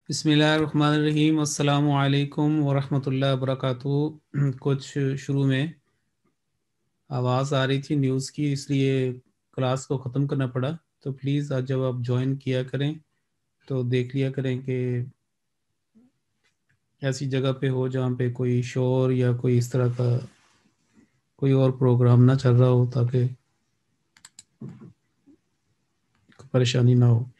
بسم اللہ الرحمن الرحیم، السلام علیکم ورحمۃ اللہ وبرکاتہ۔ کچھ شروع میں آواز آ رہی تھی نیوز کی، اس لیے کلاس کو ختم کرنا پڑا۔ تو پلیز آج جب آپ جوائن کیا کریں تو دیکھ لیا کریں کہ ایسی جگہ پہ ہو جہاں پہ کوئی شور یا کوئی اس طرح کا کوئی اور پروگرام نہ چل رہا ہو، تاکہ پریشانی نہ ہو۔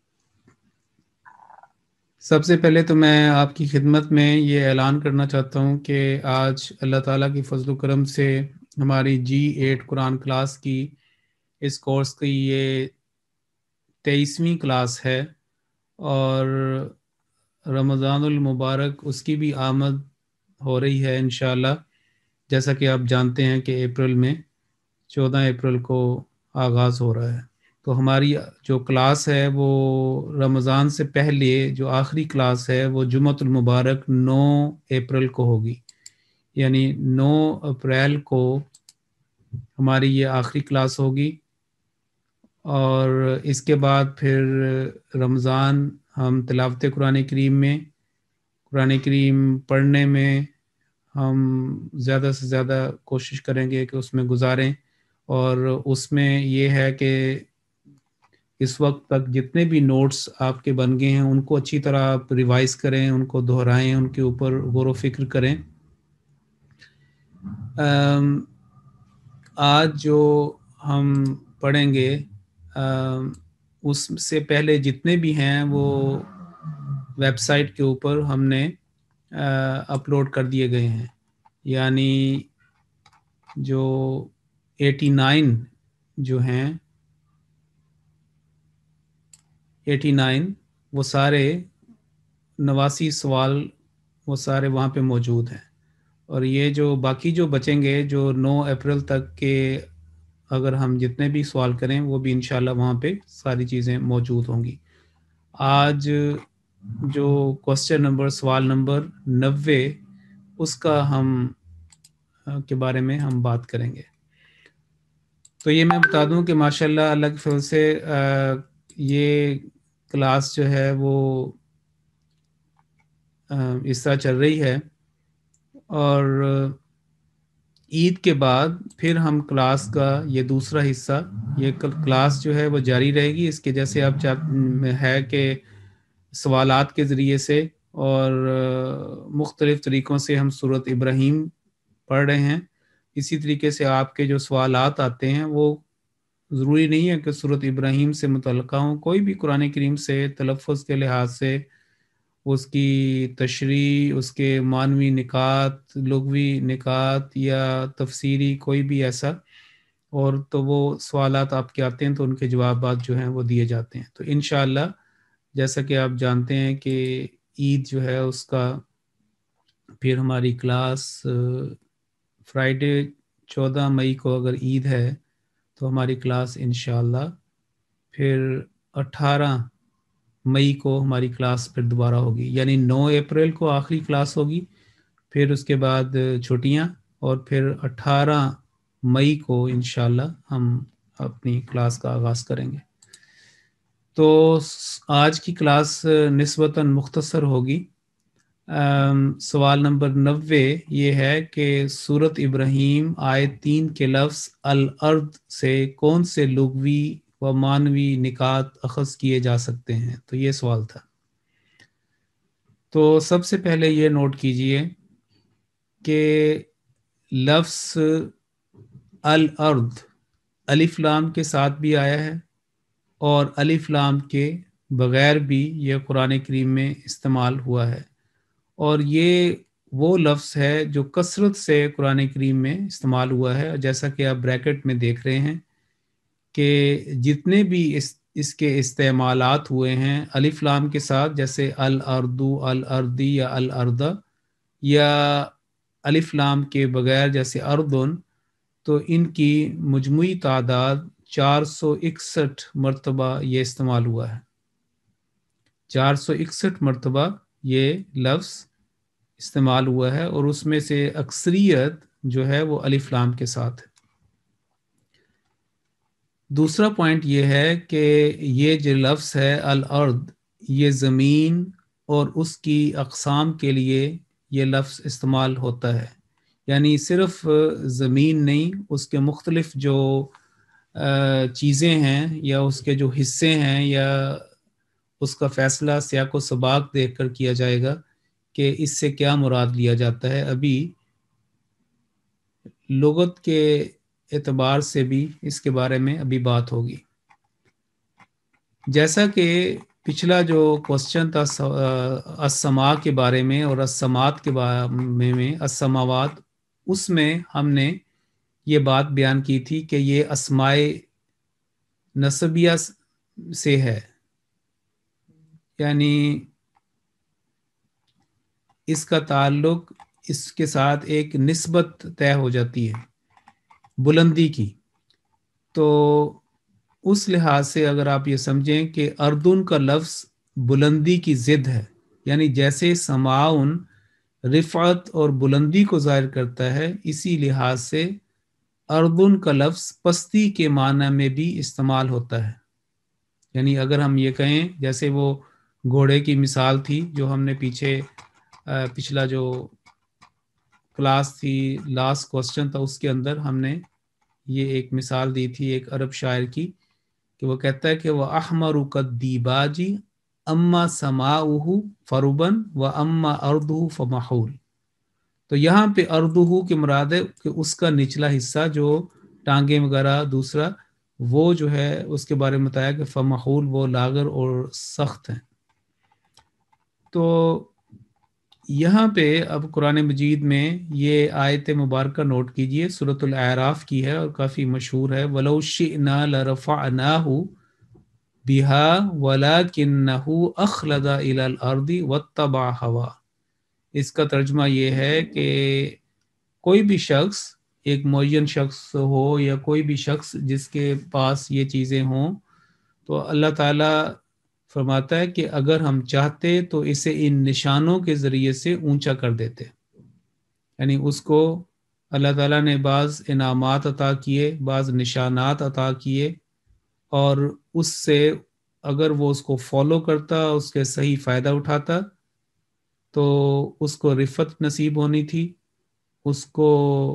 سب سے پہلے تو میں آپ کی خدمت میں یہ اعلان کرنا چاہتا ہوں کہ آج اللہ تعالیٰ کی فضل و کرم سے ہماری G8 قرآن کلاس کی اس کورس کی یہ 23ویں کلاس ہے، اور رمضان المبارک اس کی بھی آمد ہو رہی ہے انشاءاللہ۔ جیسا کہ آپ جانتے ہیں کہ اپریل میں 14 اپریل کو آغاز ہو رہا ہے، تو ہماری جو کلاس ہے وہ رمضان سے پہلے جو آخری کلاس ہے وہ جمعۃ المبارک 9 اپریل کو ہوگی، یعنی 9 اپریل کو ہماری یہ آخری کلاس ہوگی۔ اور اس کے بعد پھر رمضان ہم تلاوت قرآن کریم میں، قرآن کریم پڑھنے میں ہم زیادہ سے زیادہ کوشش کریں گے کہ اس میں گزاریں، اور اس میں یہ ہے کہ اس وقت تک جتنے بھی نوٹس آپ کے بن گئے ہیں ان کو اچھی طرح آپ ریوائز کریں، ان کو دہرائیں، ان کے اوپر غور و فکر کریں۔ آج جو ہم پڑھیں گے اس سے پہلے جتنے بھی ہیں وہ ویب سائٹ کے اوپر ہم نے اپلوڈ کر دیے گئے ہیں، یعنی جو 89 جو ہیں 89 وہ سارے 89 سوال وہ سارے وہاں پہ موجود ہیں، اور یہ جو باقی جو بچیں گے جو 9 اپریل تک کے اگر ہم جتنے بھی سوال کریں وہ بھی انشاءاللہ وہاں پہ ساری چیزیں موجود ہوں گی۔ آج جو کوسچن نمبر سوال نمبر 90 اس کا ہم کے بارے میں ہم بات کریں گے۔ تو یہ میں بتا دوں کہ ماشاءاللہ اللہ کے فضل سے یہ کلاس جو ہے وہ اس طرح چل رہی ہے، اور عید کے بعد پھر ہم کلاس کا یہ دوسرا حصہ، یہ کلاس جو ہے وہ جاری رہے گی۔ اس کے جیسے اب ہے کہ سوالات کے ذریعے سے اور مختلف طریقوں سے ہم سورۃ ابراہیم پڑھ رہے ہیں، اسی طریقے سے آپ کے جو سوالات آتے ہیں وہ ضروری نہیں ہے کہ سورۃ ابراہیم سے متعلقہ ہوں، کوئی بھی قرآن کریم سے تلفظ کے لحاظ سے، اس کی تشریح، اس کے معنوی نکات، لغوی نکات یا تفسیری کوئی بھی ایسا، اور تو وہ سوالات آپ کے آتے ہیں تو ان کے جوابات جو ہیں وہ دیے جاتے ہیں۔ تو انشاءاللہ جیسا کہ آپ جانتے ہیں کہ عید جو ہے اس کا پھر ہماری کلاس فرائیڈے 14 مئی کو اگر عید ہے تو ہماری کلاس انشاءاللہ پھر 18 مئی کو ہماری کلاس پھر دوبارہ ہوگی، یعنی 9 اپریل کو آخری کلاس ہوگی، پھر اس کے بعد چھٹیاں، اور پھر 18 مئی کو انشاءاللہ ہم اپنی کلاس کا آغاز کریں گے۔ تو آج کی کلاس نسبتاً مختصر ہوگی۔ سوال نمبر 90 یہ ہے کہ سورۃ ابراہیم آیت 3 کے لفظ الارض سے کون سے لغوی و معنوی نکات اخذ کیے جا سکتے ہیں؟ تو یہ سوال تھا۔ تو سب سے پہلے یہ نوٹ کیجئے کہ لفظ الارض الف لام کے ساتھ بھی آیا ہے اور الف لام کے بغیر بھی یہ قرآن کریم میں استعمال ہوا ہے، اور یہ وہ لفظ ہے جو کثرت سے قرآن کریم میں استعمال ہوا ہے، جیسا کہ آپ بریکٹ میں دیکھ رہے ہیں کہ جتنے بھی اس کے استعمالات ہوئے ہیں الف لام کے ساتھ، جیسے الاردو، الاردی یا الارض، یا الف لام کے بغیر جیسے اردن، تو ان کی مجموعی تعداد 461 مرتبہ یہ استعمال ہوا ہے۔ 461 مرتبہ یہ لفظ استعمال ہوا ہے، اور اس میں سے اکثریت جو ہے وہ الف لام کے ساتھ ہے۔ دوسرا پوائنٹ یہ ہے کہ یہ جو لفظ ہے الارض، یہ زمین اور اس کی اقسام کے لیے یہ لفظ استعمال ہوتا ہے، یعنی صرف زمین نہیں، اس کے مختلف جو چیزیں ہیں یا اس کے جو حصے ہیں، یا اس کا فیصلہ سیاق و سباق دیکھ کر کیا جائے گا کہ اس سے کیا مراد لیا جاتا ہے۔ ابھی لغت کے اعتبار سے بھی اس کے بارے میں ابھی بات ہوگی۔ جیسا کہ پچھلا جو کوسچن تھا السماء کے بارے میں اور السماوات کے بارے میں السماوات، اس میں ہم نے یہ بات بیان کی تھی کہ یہ اسماء نسبیہ سے ہے، یعنی اس کا تعلق اس کے ساتھ ایک نسبت طے ہو جاتی ہے بلندی کی۔ تو اس لحاظ سے اگر آپ یہ سمجھیں کہ اردن کا لفظ بلندی کی ضد ہے، یعنی جیسے سماعن رفعت اور بلندی کو ظاہر کرتا ہے، اسی لحاظ سے اردن کا لفظ پستی کے معنی میں بھی استعمال ہوتا ہے۔ یعنی اگر ہم یہ کہیں، جیسے وہ گھوڑے کی مثال تھی جو ہم نے پچھلا جو کلاس تھی، لاسٹ کوسچن تھا، اس کے اندر ہم نے یہ ایک مثال دی تھی ایک عرب شاعر کی، کہ وہ کہتا ہے کہ وہ احمر قدیباجی اما سماؤہ فربن و اما اردہ فمحول۔ تو یہاں پہ اردہ کے مراد ہے کہ اس کا نچلا حصہ جو ٹانگیں وغیرہ، دوسرا وہ جو ہے اس کے بارے میں بتایا کہ فمحول، وہ لاغر اور سخت ہیں۔ تو یہاں پہ اب قرآن مجید میں یہ آیت مبارکہ نوٹ کیجئے، سورۃ الاعراف کی ہے اور کافی مشہور ہے۔ وَلَوْ شِئْنَا لَرَفَعْنَاهُ بِهَا وَلَكِنَّهُ أَخْلَدَ إِلَى الْأَرْضِ وَاتَّبَعَ هَوَاهُ۔ اس کا ترجمہ یہ ہے کہ کوئی بھی شخص، ایک معین شخص ہو یا کوئی بھی شخص جس کے پاس یہ چیزیں ہوں، تو اللہ تعالیٰ فرماتا ہے کہ اگر ہم چاہتے تو اسے ان نشانوں کے ذریعے سے اونچا کر دیتے، یعنی اس کو اللہ تعالیٰ نے بعض انعامات عطا کیے، بعض نشانات عطا کیے، اور اس سے اگر وہ اس کو فالو کرتا، اس کے صحیح فائدہ اٹھاتا، تو اس کو رفعت نصیب ہونی تھی، اس کو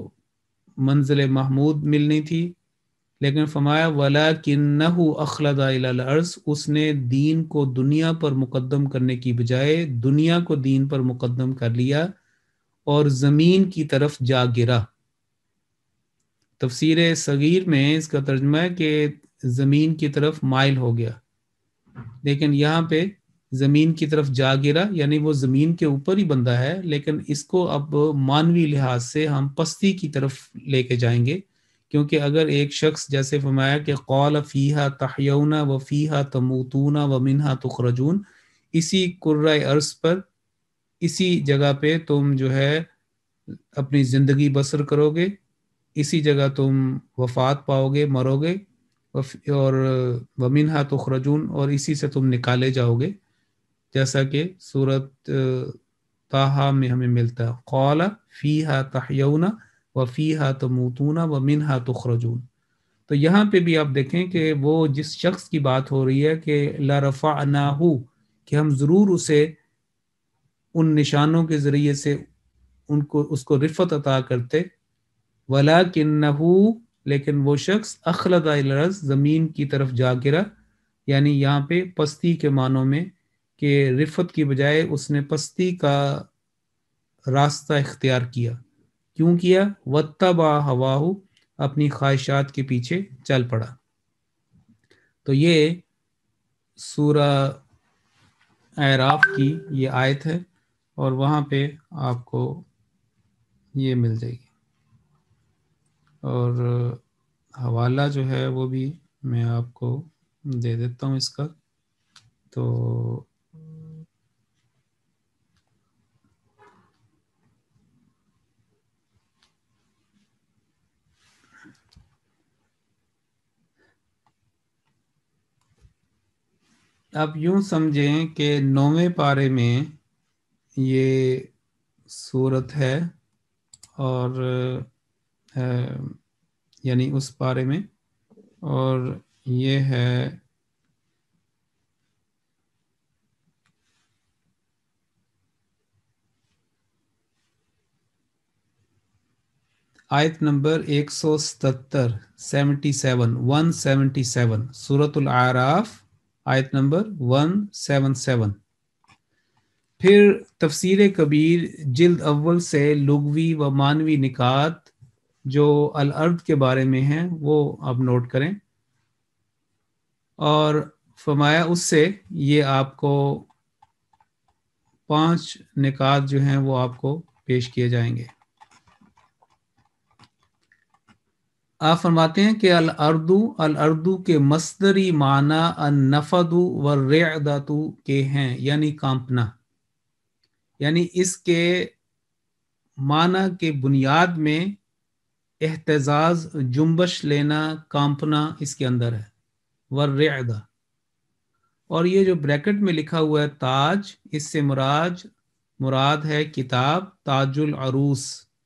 منزل محمود ملنی تھی۔ لیکن فرمایا وَلَكِنَّهُ أَخْلَدَ إِلَى الْأَرْضِ، اس نے دین کو دنیا پر مقدم کرنے کی بجائے دنیا کو دین پر مقدم کر لیا اور زمین کی طرف جا گرا۔ تفسیر صغیر میں اس کا ترجمہ ہے کہ زمین کی طرف مائل ہو گیا، لیکن یہاں پہ زمین کی طرف جا گرا، یعنی وہ زمین کے اوپر ہی بندہ ہے، لیکن اس کو اب مانوی لحاظ سے ہم پستی کی طرف لے کے جائیں گے، کیونکہ اگر ایک شخص جیسے فرمایا کہ قال فیہا تحیون و فیہا تموتون و منہا تخرجون، اسی کرۂ ارض پر، اسی جگہ پہ تم جو ہے اپنی زندگی بسر کرو گے، اسی جگہ تم وفات پاؤ گے، مرو گے، اور ومنہا تخرجون، اور اسی سے تم نکالے جاؤ گے، جیسا کہ سورۃ طٰہٰ میں ہمیں ملتا ہے قال فیہا تحیون وفیہا تموتون ومنہا تخرجون۔ تو یہاں پہ بھی آپ دیکھیں کہ وہ جس شخص کی بات ہو رہی ہے کہ لرفعناہ، کہ ہم ضرور اسے ان نشانوں کے ذریعے سے اس کو رفعت عطا کرتے، وَلَكِنَّهُ، لیکن وہ شخص اخلد الی الارض، زمین کی طرف جا گرا، یعنی یہاں پہ پستی کے معنوں میں کہ رفعت کی بجائے اس نے پستی کا راستہ اختیار کیا۔ کیوں کیا؟ وَاتَّبَعَ هَوَاهُ، اپنی خواہشات کے پیچھے چل پڑا۔ تو یہ سورہ اعراف کی یہ آیت ہے، اور وہاں پہ آپ کو یہ مل جائے گی، اور حوالہ جو ہے وہ بھی میں آپ کو دے دیتا ہوں اس کا۔ تو آپ یوں سمجھیں کہ 9ویں پارے میں یہ صورت ہے، اور یعنی اس پارے میں، اور یہ ہے آیت نمبر 177، 177 سورۃ الاعراف، آیت نمبر 177۔ پھر تفسیر کبیر جلد اول سے لغوی و معنوی نکات جو الارض کے بارے میں ہیں وہ آپ نوٹ کریں، اور فرمایا اس سے یہ آپ کو 5 نکات جو ہیں وہ آپ کو پیش کیے جائیں گے۔ آپ فرماتے ہیں کہ الارض کے مصدری معنی النفد والرعدۃ کے ہیں، یعنی کانپنا، یعنی اس کے معنی کے بنیاد میں اہتزاز، جنبش لینا، کانپنا اس کے اندر ہے، والرعدہ۔ اور یہ جو بریکٹ میں لکھا ہوا ہے تاج، اس سے مراد ہے کتاب تاج العروس،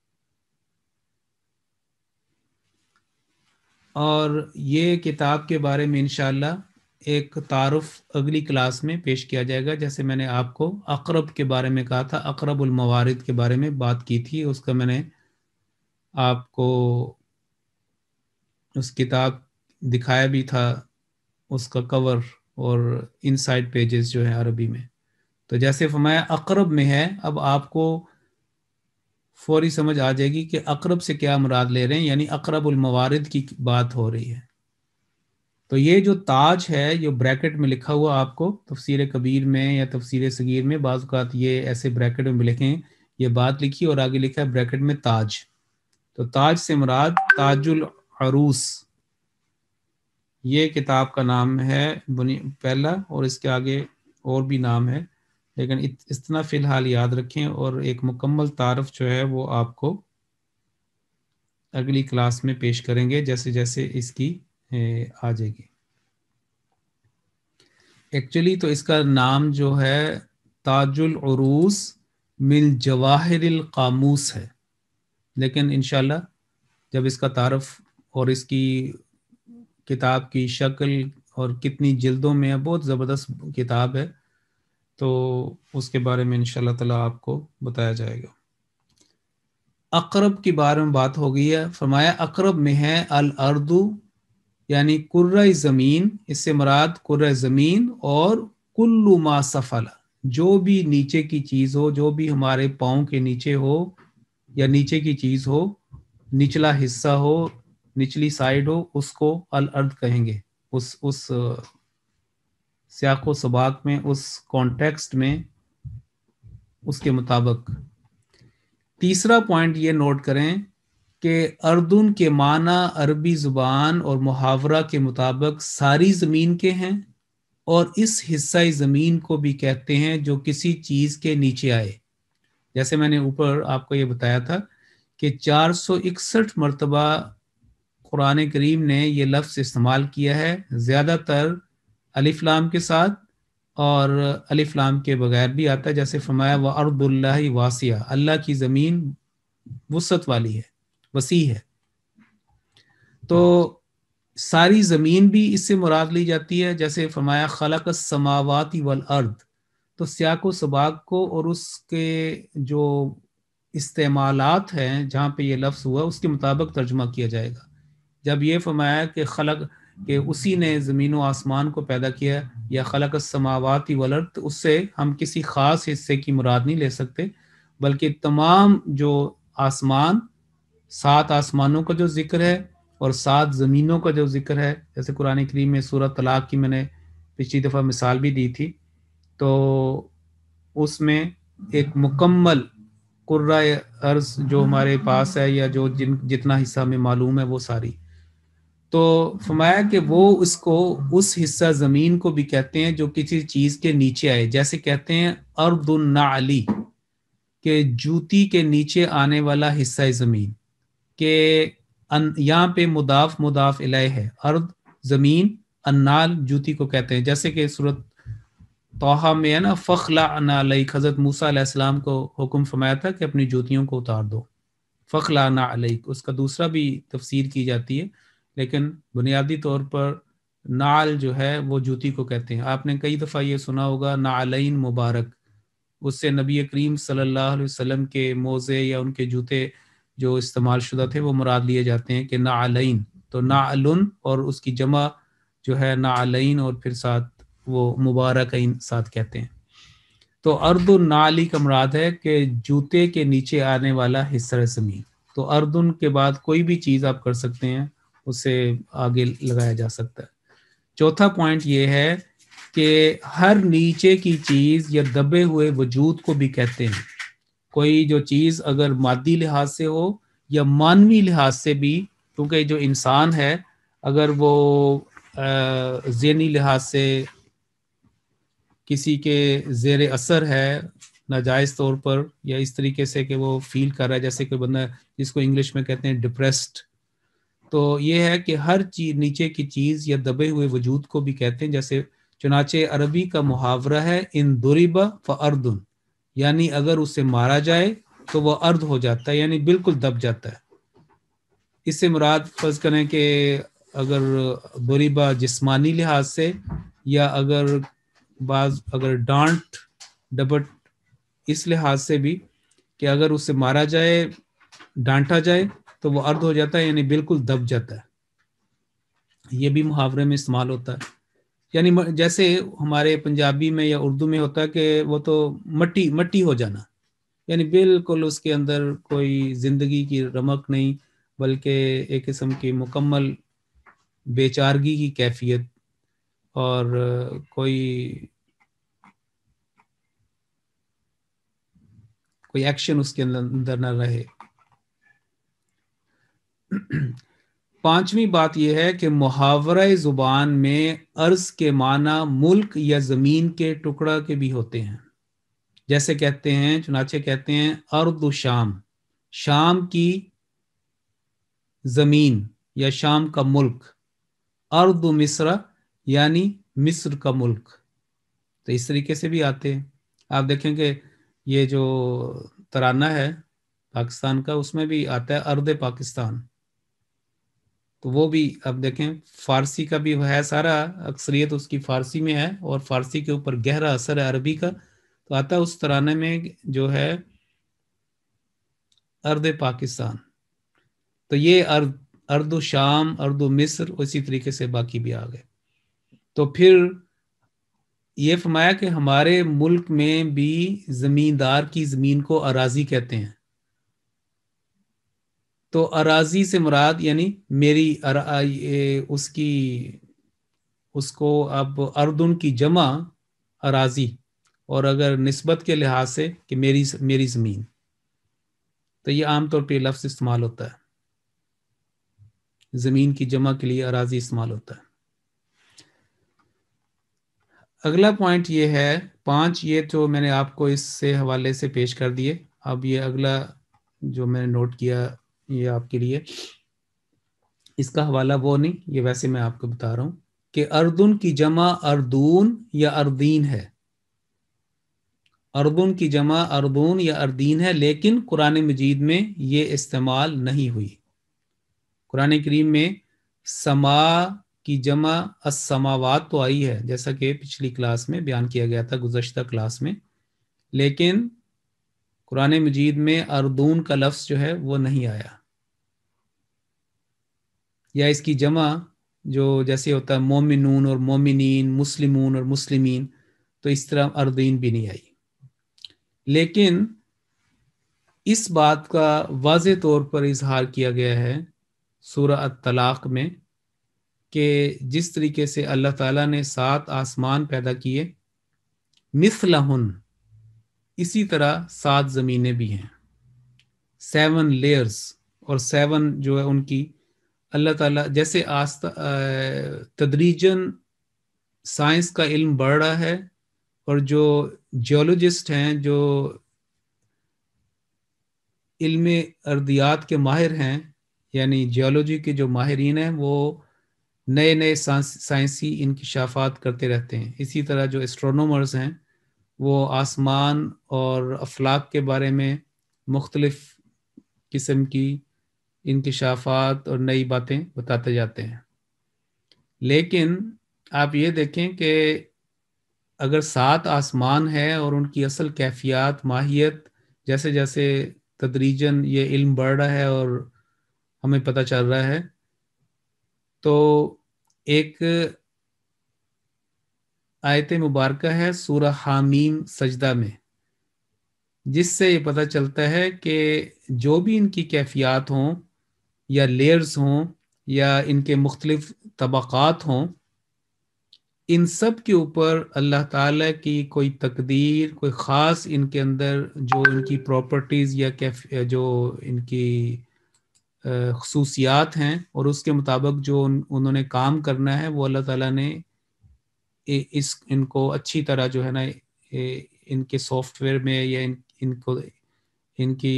اور یہ کتاب کے بارے میں انشاءاللہ ایک تعارف اگلی کلاس میں پیش کیا جائے گا۔ جیسے میں نے آپ کو اقرب کے بارے میں کہا تھا، اقرب الموارد کے بارے میں بات کی تھی، اس کا میں نے آپ کو اس کتاب دکھایا بھی تھا، اس کا کور اور ان سائڈ پیجز جو ہیں عربی میں۔ تو جیسے فرمایا اقرب میں ہے، اب آپ کو فوری سمجھ آ جائے گی کہ اقرب سے کیا مراد لے رہے ہیں، یعنی اقرب الموارد کی بات ہو رہی ہے۔ تو یہ جو تاج ہے، جو بریکٹ میں لکھا ہوا آپ کو تفسیر کبیر میں یا تفسیر صغیر میں بعض اوقات یہ ایسے بریکٹ میں لکھیں، یہ بات لکھی اور آگے لکھا ہے بریکٹ میں تاج، تو تاج سے مراد تاج العروس، یہ کتاب کا نام ہے پہلا، اور اس کے آگے اور بھی نام ہے، لیکن اتنا فی الحال یاد رکھیں، اور ایک مکمل تعارف جو ہے وہ آپ کو اگلی کلاس میں پیش کریں گے جیسے جیسے اس کی آ جائے گی۔ ایکچولی تو اس کا نام جو ہے تاج العروس من جواہر القاموس ہے، لیکن انشاءاللہ جب اس کا تعارف اور اس کی کتاب کی شکل اور کتنی جلدوں میں ہے، بہت زبردست کتاب ہے، تو اس کے بارے میں انشاءاللہ تعالیٰ آپ کو بتایا جائے گا۔ اقرب کے بارے میں بات ہو گئی ہے، فرمایا اقرب میں ہے الارض، یعنی کرۂ زمین، اس سے مراد کرۂ زمین اور کل ما سفل، جو بھی نیچے کی چیز ہو، جو بھی ہمارے پاؤں کے نیچے ہو یا نیچے کی چیز ہو، نچلا حصہ ہو، نچلی سائیڈ ہو، اس کو الارض کہیں گے، اس سیاق و سباق میں، اس کانٹیکسٹ میں، اس کے مطابق۔ تیسرا پوائنٹ یہ نوٹ کریں کہ اردن کے معنی عربی زبان اور محاورہ کے مطابق ساری زمین کے ہیں، اور اس حصہ زمین کو بھی کہتے ہیں جو کسی چیز کے نیچے آئے۔ جیسے میں نے اوپر آپ کو یہ بتایا تھا کہ 461 مرتبہ قرآن کریم نے یہ لفظ استعمال کیا ہے، زیادہ تر الف لام کے ساتھ، اور الف لام کے بغیر بھی آتا ہے، جیسے فرمایا وَأَرْضُ اللَّهِ وَاسِعَةٌ، اللہ کی زمین وسعت والی ہے، وسیع ہے۔ تو ساری زمین بھی اس سے مراد لی جاتی ہے، جیسے فرمایا خلق السماوات والارض، تو سیاق و سباق کو اور اس کے جو استعمالات ہیں جہاں پہ یہ لفظ ہوا اس کے مطابق ترجمہ کیا جائے گا۔ جب یہ فرمایا کہ خلق، کہ اسی نے زمین و آسمان کو پیدا کیا، یا خلق السماوات والارض، تو اس سے ہم کسی خاص حصے کی مراد نہیں لے سکتے، بلکہ تمام جو آسمان، 7 آسمانوں کا جو ذکر ہے اور 7 زمینوں کا جو ذکر ہے، جیسے قرآن کریم میں سورہ طلاق کی میں نے پچھلی دفعہ مثال بھی دی تھی، تو اس میں ایک مکمل قرۂ ارض جو ہمارے پاس ہے، یا جو جتنا حصہ ہمیں معلوم ہے وہ ساری، تو فرمایا کہ وہ اس حصہ زمین کو بھی کہتے ہیں جو کسی چیز کے نیچے آئے، جیسے کہتے ہیں ارض النعلی، کہ جوتی کے نیچے آنے والا حصہ زمین، کہ یہاں پہ مضاف الیہ ہے، ارض زمین، النال جوتی کو کہتے ہیں، جیسے کہ سورۃ طٰہٰ میں ہے نا فَاخْلَعْنَا عَلَيْكَ، حضرت موسیٰ علیہ السلام کو حکم فرمایا تھا کہ اپنی جوتیوں کو اتار دو، فَاخْلَعْنَا عَلَيْكَ، اس کا دوسرا بھی تفسیر کی جاتی ہے، لیکن بنیادی طور پر نعل جو ہے وہ جوتی کو کہتے ہیں۔ آپ نے کئی دفعہ یہ سنا ہوگا نعلین مبارک، اس سے نبی کریم صلی اللہ علیہ وسلم کے موزے یا ان کے جوتے جو استعمال شدہ تھے وہ مراد لیے جاتے ہیں کہ نعلین، تو نعلن اور اس کی جمع جو ہے نعلین اور پھر ساتھ وہ مبارکین ساتھ کہتے ہیں. تو اردن نعلی کا مراد ہے کہ جوتے کے نیچے آنے والا حصہ زمین. تو اردن کے بعد کوئی بھی چیز آپ کر سکتے ہیں، اسے آگے لگایا جا سکتا ہے. چوتھا پوائنٹ یہ ہے کہ ہر نیچے کی چیز یا دبے ہوئے وجود کو بھی کہتے ہیں. کوئی جو چیز اگر مادی لحاظ سے ہو یا مانوی لحاظ سے بھی، کیونکہ جو انسان ہے اگر وہ ذہنی لحاظ سے کسی کے زیر اثر ہے ناجائز طور پر، یا اس طریقے سے کہ وہ فیل کر رہا ہے جیسے کوئی بندہ جس کو انگلش میں کہتے ہیں ڈپریسڈ، تو یہ ہے کہ ہر چیز نیچے کی چیز یا دبے ہوئے وجود کو بھی کہتے ہیں. جیسے چنانچہ عربی کا محاورہ ہے ان ضرب فاردن، یعنی اگر اسے مارا جائے تو وہ ارد ہو جاتا ہے، یعنی بالکل دب جاتا ہے. اس سے مراد فرض کریں کہ اگر ضربہ جسمانی لحاظ سے، یا اگر ڈانٹ ڈبٹ اس لحاظ سے بھی کہ اگر اسے مارا جائے، ڈانٹا جائے تو وہ ارد ہو جاتا ہے، یعنی بالکل دب جاتا ہے. یہ بھی محاورے میں استعمال ہوتا ہے. یعنی جیسے ہمارے پنجابی میں یا اردو میں ہوتا ہے کہ وہ تو مٹی ہو جانا، یعنی بالکل اس کے اندر کوئی زندگی کی رمق نہیں، بلکہ ایک قسم کی مکمل بے چارگی کی کیفیت، اور کوئی ایکشن اس کے اندر نہ رہے. پانچویں بات یہ ہے کہ محاورہ زبان میں ارض کے معنی ملک یا زمین کے ٹکڑا کے بھی ہوتے ہیں. جیسے کہتے ہیں، چنانچہ کہتے ہیں ارض شام، شام کی زمین یا شام کا ملک. ارض مصر، یعنی مصر کا ملک. تو اس طریقے سے بھی آتے ہیں. آپ دیکھیں کہ یہ جو ترانہ ہے پاکستان کا، اس میں بھی آتا ہے ارض پاکستان. تو وہ بھی اب دیکھیں فارسی کا بھی ہے، سارا اکثریت اس کی فارسی میں ہے، اور فارسی کے اوپر گہرا اثر ہے عربی کا، تو آتا ہے اس ترانے میں جو ہے ارض پاکستان. تو یہ ارض شام، ارض مصر، اسی طریقے سے باقی بھی آ گئے. تو پھر یہ فرمایا کہ ہمارے ملک میں بھی زمیندار کی زمین کو اراضی کہتے ہیں. تو اراضی سے مراد یعنی میری اس کو اب اردن کی جمع اراضی، اور اگر نسبت کے لحاظ سے کہ میری زمین، تو یہ عام طور پہ لفظ استعمال ہوتا ہے. زمین کی جمع کے لیے اراضی استعمال ہوتا ہے. اگلا پوائنٹ یہ ہے 5، یہ تو میں نے آپ کو اس سے حوالے سے پیش کر دیے. اب یہ اگلا جو میں نے نوٹ کیا یہ آپ کے لیے، اس کا حوالہ وہ نہیں، یہ ویسے میں آپ کو بتا رہا ہوں کہ اردن کی جمع اردون یا اردین ہے. اردن کی جمع اردون یا اردین ہے، لیکن قرآن مجید میں یہ استعمال نہیں ہوئی. قرآن کریم میں سما کی جمع السماوات تو آئی ہے، جیسا کہ پچھلی کلاس میں بیان کیا گیا تھا، گزشتہ کلاس میں، لیکن قرآن مجید میں اردون کا لفظ جو ہے وہ نہیں آیا. یا اس کی جمع جو جیسے ہوتا ہے مومنون اور مومنین، مسلمون اور مسلمین، تو اس طرح اردین بھی نہیں آئی. لیکن اس بات کا واضح طور پر اظہار کیا گیا ہے سورہ الطلاق میں کہ جس طریقے سے اللہ تعالیٰ نے 7 آسمان پیدا کیے، مثلہن، اسی طرح 7 زمینیں بھی ہیں، 7 لیئرز، اور 7 جو ہے ان کی اللہ تعالیٰ جیسے تدریجاً سائنس کا علم بڑھ رہا ہے، اور جو جیولوجسٹ ہیں، جو علم ارضیات کے ماہر ہیں، یعنی جیولوجی کے جو ماہرین ہیں، وہ نئے سائنسی انکشافات کرتے رہتے ہیں. اسی طرح جو اسٹرونومرز ہیں وہ آسمان اور افلاک کے بارے میں مختلف قسم کی انکشافات اور نئی باتیں بتاتے جاتے ہیں. لیکن آپ یہ دیکھیں کہ اگر 7 آسمان ہے اور ان کی اصل کیفیات، ماہیت جیسے جیسے تدریجاً یہ علم بڑھ رہا ہے اور ہمیں پتہ چل رہا ہے. تو ایک آیت مبارکہ ہے سورہ حامیم سجدہ میں، جس سے یہ پتہ چلتا ہے کہ جو بھی ان کی کیفیات ہوں یا لیئرز ہوں یا ان کے مختلف طبقات ہوں، ان سب کے اوپر اللہ تعالیٰ کی کوئی تقدیر، کوئی خاص ان کے اندر جو ان کی پراپرٹیز یا جو ان کی خصوصیات ہیں، اور اس کے مطابق جو انہوں نے کام کرنا ہے، وہ اللہ تعالیٰ نے ان کو اچھی طرح جو ہے نا ان کے سافٹ ویئر میں یا ان کی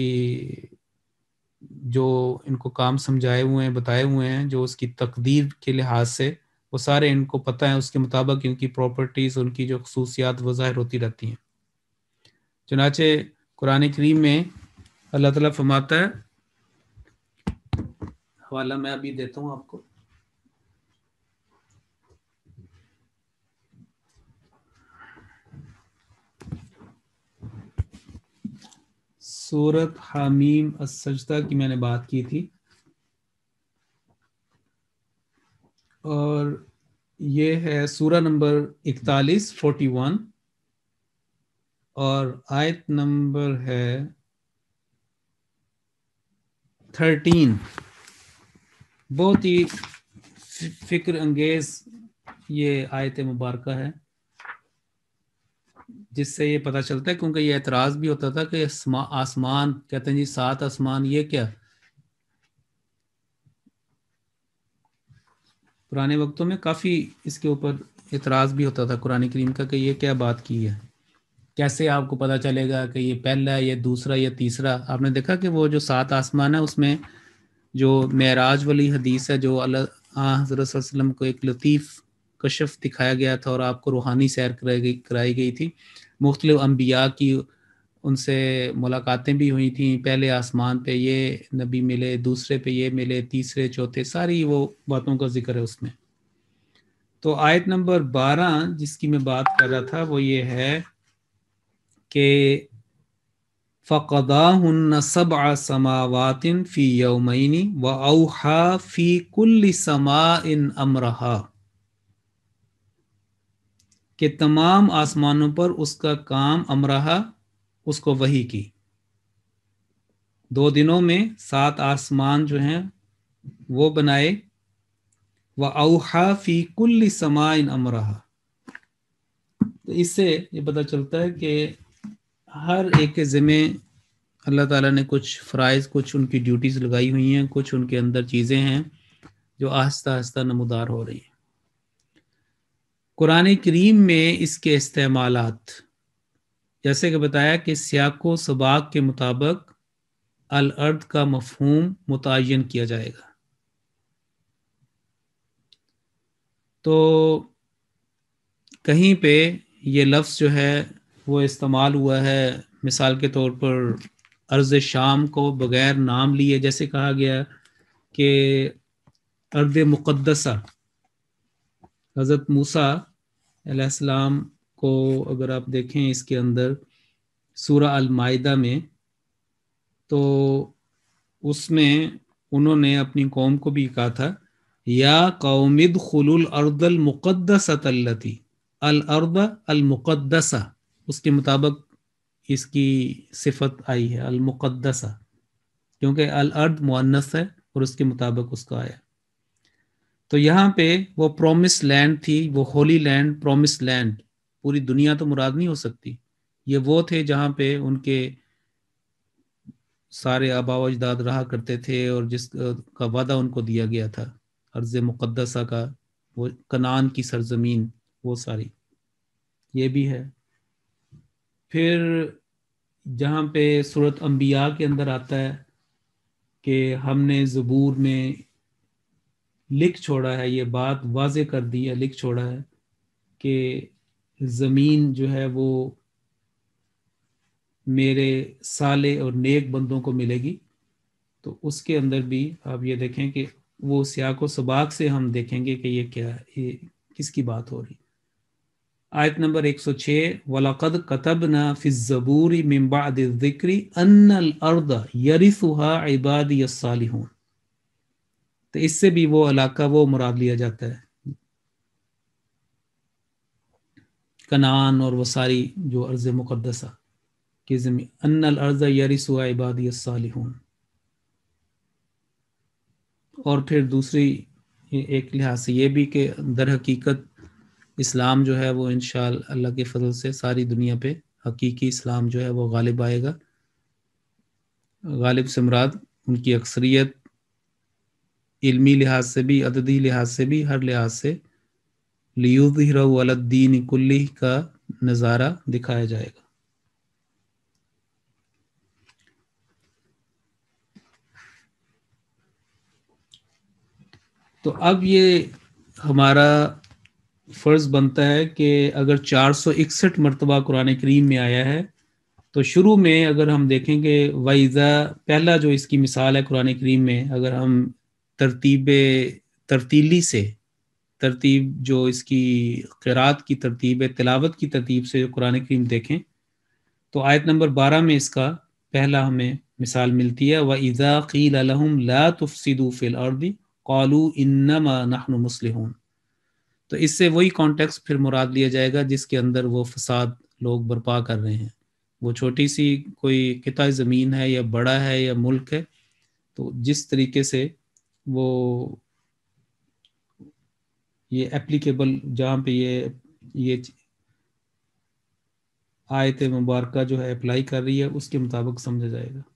جو ان کو کام سمجھائے ہوئے ہیں، بتائے ہوئے ہیں، جو اس کی تقدیر کے لحاظ سے وہ سارے ان کو پتہ ہیں، اس کے مطابق ان کی پراپرٹیز، ان کی جو خصوصیات وہ ظاہر ہوتی رہتی ہیں. چنانچہ قرآن کریم میں اللہ تعالیٰ فرماتا ہے، حوالہ میں ابھی دیتا ہوں آپ کو، سورۃ حامیم السجدہ کی میں نے بات کی تھی، اور یہ ہے سورہ نمبر 41 اور آیت نمبر ہے 13. بہت ہی فکر انگیز یہ آیت مبارکہ ہے، جس سے یہ پتہ چلتا ہے، کیونکہ یہ اعتراض بھی ہوتا تھا کہ آسمان، کہتے ہیں جی 7 آسمان، یہ کیا؟ پرانے وقتوں میں کافی اس کے اوپر اعتراض بھی ہوتا تھا قرآن کریم کا کہ یہ کیا بات کی ہے، کیسے آپ کو پتہ چلے گا کہ یہ پہلا ہے، یہ دوسرا، یہ تیسرا؟ آپ نے دیکھا کہ وہ جو 7 آسمان ہے، اس میں جو معراج والی حدیث ہے، جو حضرت صلی اللہ علیہ وسلم کو ایک لطیف کشف دکھایا گیا تھا اور آپ کو روحانی سیر کرائی گئی تھی، مختلف انبیاء کی ان سے ملاقاتیں بھی ہوئی تھیں. پہلے آسمان پہ یہ نبی ملے، دوسرے پہ یہ ملے، تیسرے، چوتھے، ساری وہ باتوں کا ذکر ہے اس میں. تو آیت نمبر 12 جس کی میں بات کر رہا تھا وہ یہ ہے کہ فَقَضَاهُنَّ سَبْعَ سَمَاوَاتٍ فِي يَوْمَيْنِ وَأَوْحَى فِي كُلِّ سَمَاءٍ أَمْرَهَا، کہ تمام آسمانوں پر اس کا کام امرہا، اس کو وحی کی. 2 دنوں میں 7 آسمان جو ہیں وہ بنائے. وَأَوْحَى فِي كُلِّ سَمَاءٍ أَمْرَهَا. تو اس سے یہ پتہ چلتا ہے کہ ہر ایک کے ذمہ اللہ تعالیٰ نے کچھ فرائض، کچھ ان کی ڈیوٹیز لگائی ہوئی ہیں، کچھ ان کے اندر چیزیں ہیں جو آہستہ آہستہ نمودار ہو رہی ہیں. قرآن کریم میں اس کے استعمالات، جیسے کہ بتایا کہ سیاق و سباق کے مطابق الارض کا مفہوم متعین کیا جائے گا. تو کہیں پہ یہ لفظ جو ہے وہ استعمال ہوا ہے، مثال کے طور پر ارض شام کو بغیر نام لیے، جیسے کہا گیا کہ ارض مقدسہ. حضرت موسیٰ علیہ السلام کو اگر آپ دیکھیں اس کے اندر سورہ المائدہ میں، تو اس میں انہوں نے اپنی قوم کو بھی کہا تھا، یا قوم ادخلوا الارض المقدسۃ التی، الارض المقدسہ، اس کے مطابق اس کی صفت آئی ہے المقدسہ، کیونکہ الارض مؤنث ہے اور اس کے مطابق اس کا آیا. تو یہاں پہ وہ پرومس لینڈ تھی، وہ ہولی لینڈ، پرومس لینڈ. پوری دنیا تو مراد نہیں ہو سکتی، یہ وہ تھے جہاں پہ ان کے سارے آبا و اجداد رہا کرتے تھے اور جس کا وعدہ ان کو دیا گیا تھا، ارض مقدسہ کا، وہ کنعان کی سرزمین، وہ ساری یہ بھی ہے. پھر جہاں پہ سورۃ انبیاء کے اندر آتا ہے کہ ہم نے زبور میں لکھ چھوڑا ہے، یہ بات واضح کر دی ہے، لکھ چھوڑا ہے کہ زمین جو ہے وہ میرے صالح اور نیک بندوں کو ملے گی. تو اس کے اندر بھی آپ یہ دیکھیں کہ وہ سیاق و سباق سے ہم دیکھیں گے کہ یہ کیا ہے، یہ کس کی بات ہو رہی. آیت نمبر 106 وَلَقَدْ كَتَبْنَا فِي الزَّبُورِ مِن بَعْدِ الذِّكْرِ أَنَّ الْأَرْضَ يَرِثُهَا عِبَادِيَ الصَّالِحُونَ، تو اس سے بھی وہ علاقہ وہ مراد لیا جاتا ہے، کنعان اور وہ ساری جو ارض مقدسہ کی زمین، ان الارض یرثها عبادی الصالحون۔ اور پھر دوسری ایک لحاظ سے یہ بھی کہ در حقیقت اسلام جو ہے وہ انشاءاللہ اللہ کے فضل سے ساری دنیا پہ حقیقی اسلام جو ہے وہ غالب آئے گا۔ غالب سے مراد ان کی اکثریت علمی لحاظ سے بھی، عددی لحاظ سے بھی، ہر لحاظ سے لیظہرہ علی الدین کلہ کا نظارہ دکھایا جائے گا۔ تو اب یہ ہمارا فرض بنتا ہے کہ اگر 461 مرتبہ قرآن کریم میں آیا ہے تو شروع میں اگر ہم دیکھیں کہ وَإِذَا، پہلا جو اس کی مثال ہے قرآن کریم میں، اگر ہم ترتیلی سے، ترتیب جو اس کی قرات کی ترتیب ہے، تلاوت کی ترتیب سے قرآن کریم دیکھیں تو آیت نمبر 12 میں اس کا پہلا ہمیں مثال ملتی ہے وَإِذَا قِيلَ لَهُمْ لَا تُفْسِدُوا فِي الْأَرْضِ قَالُوا إِنَّمَا نَحْنُ مُصْلِحُونَ۔ تو اس سے وہی کانٹیکس پھر مراد لیا جائے گا جس کے اندر وہ فساد لوگ برپا کر رہے ہیں، وہ چھوٹی سی کوئی قطع زمین ہے یا بڑا ہے یا ملک ہے، تو جس طریقے سے وہ یہ اپلیکیبل جہاں پہ یہ آیت مبارکہ جو ہے اپلائی کر رہی ہے اس کے مطابق سمجھا جائے گا۔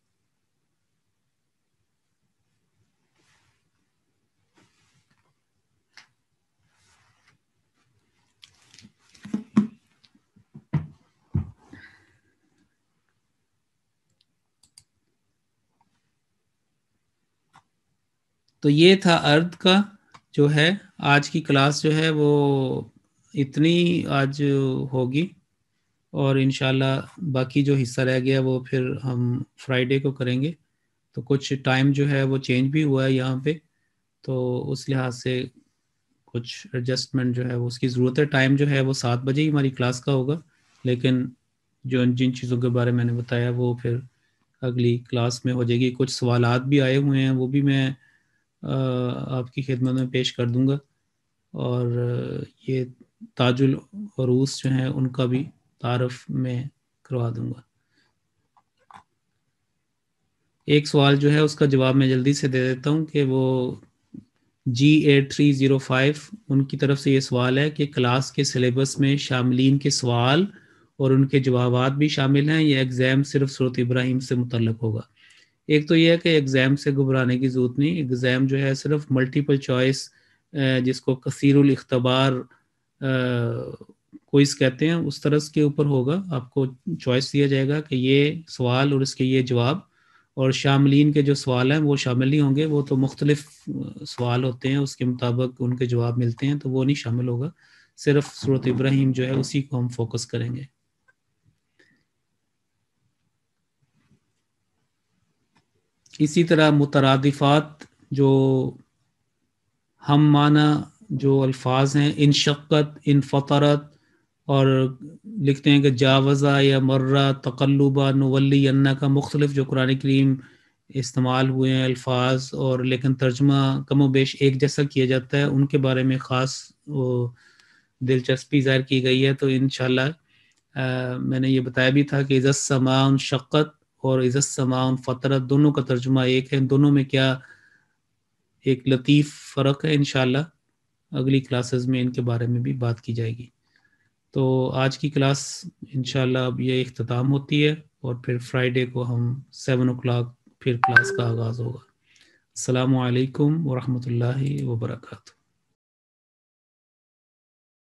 تو یہ تھا ارد کا جو ہے، آج کی کلاس جو ہے وہ اتنی آج ہوگی، اور انشاءاللہ باقی جو حصہ رہ گیا وہ پھر ہم فرائیڈے کو کریں گے۔ تو کچھ ٹائم جو ہے وہ چینج بھی ہوا ہے یہاں پہ، تو اس لحاظ سے کچھ ایڈجسٹمنٹ جو ہے وہ اس کی ضرورت ہے۔ ٹائم جو ہے وہ 7 بجے ہی ہماری کلاس کا ہوگا، لیکن جن چیزوں کے بارے میں نے بتایا وہ پھر اگلی کلاس میں ہو جائے گی۔ کچھ سوالات بھی آئے ہوئے ہیں، وہ بھی میں آپ کی خدمت میں پیش کر دوں گا، اور یہ تاج العروس جو ہیں ان کا بھی تعارف میں کروا دوں گا۔ ایک سوال جو ہے اس کا جواب میں جلدی سے دے دیتا ہوں کہ وہ G8305 ان کی طرف سے یہ سوال ہے کہ کلاس کے سلیبس میں شاملین کے سوال اور ان کے جوابات بھی شامل ہیں یا ایگزام صرف سورۃ ابراہیم سے متعلق ہوگا؟ ایک تو یہ ہے کہ ایگزام سے گھبرانے کی ضرورت نہیں، ایگزام جو ہے صرف ملٹیپل چوائس جس کو کثیر الاختبار کوئز کہتے ہیں اس طرح کے اوپر ہوگا۔ آپ کو چوائس دیا جائے گا کہ یہ سوال اور اس کے یہ جواب، اور شاملین کے جو سوال ہیں وہ شامل نہیں ہوں گے، وہ تو مختلف سوال ہوتے ہیں اس کے مطابق ان کے جواب ملتے ہیں، تو وہ نہیں شامل ہوگا، صرف سورۃ ابراہیم جو ہے اسی کو ہم فوکس کریں گے۔ اسی طرح مترادفات جو ہم معنی جو الفاظ ہیں، انشقت، انفطرت، اور لکھتے ہیں کہ جاوزہ یا مرہ، تقلبہ، نولی انا کا مختلف جو قرآن کریم استعمال ہوئے ہیں الفاظ، اور لیکن ترجمہ کم و بیش ایک جیسا کیا جاتا ہے، ان کے بارے میں خاص دلچسپی ظاہر کی گئی ہے۔ تو انشاءاللہ میں نے یہ بتایا بھی تھا کہ اذا السماء انشقت اور اذا السماء انفطرت دونوں کا ترجمہ ایک ہے، دونوں میں کیا ایک لطیف فرق ہے، انشاءاللہ اگلی کلاسز میں ان کے بارے میں بھی بات کی جائے گی۔ تو آج کی کلاس انشاءاللہ اب یہ اختتام ہوتی ہے، اور پھر فرائیڈے کو ہم 7 o'clock پھر کلاس کا آغاز ہوگا۔ السلام علیکم ورحمۃ اللہ وبرکاتہ۔